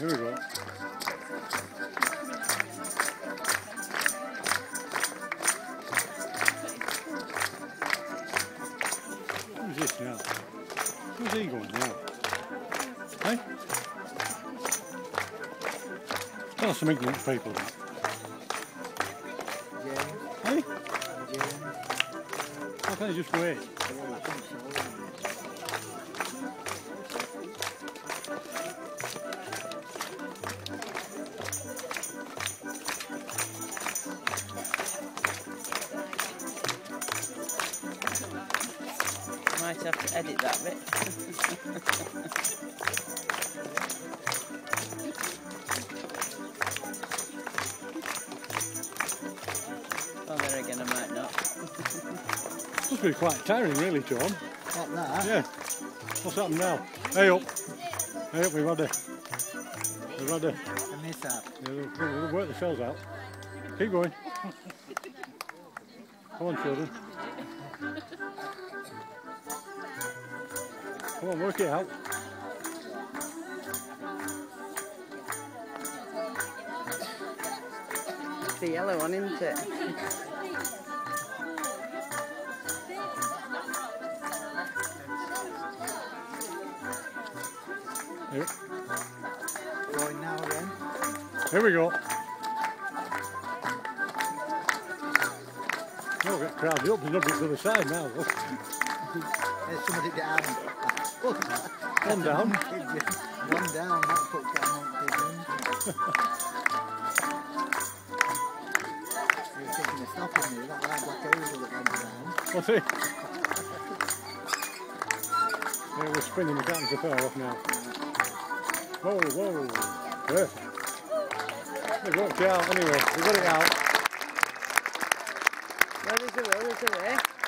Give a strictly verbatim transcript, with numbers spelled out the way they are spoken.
Here we go. Who's this now? Where's he going now? Hey? Tell us some ignorant people. Yeah. Hey? Yeah. Why can't you just wait? Might have to edit that bit. Oh, there again, I might not. Must be quite tiring, really, John. Like that? Yeah. What's happened now? Hey up. Hey up, we've had a... We've had a... I miss that. Yeah, we'll, we'll work the shells out. Keep going. Come on, children. Come on, work it out. It's the yellow one, isn't it? Here. Going now again. Here we go. Oh, get crowded up. There's nobody to the side now. There's somebody down. One down. One down, that put down on pigeon. You're thinking of stopping me, that black oval that went down. What's it? Yeah, we're spinning the guns far off now. Whoa, whoa. Perfect. They've worked it out anyway. We've got it out. Well, there's a will, there's a way.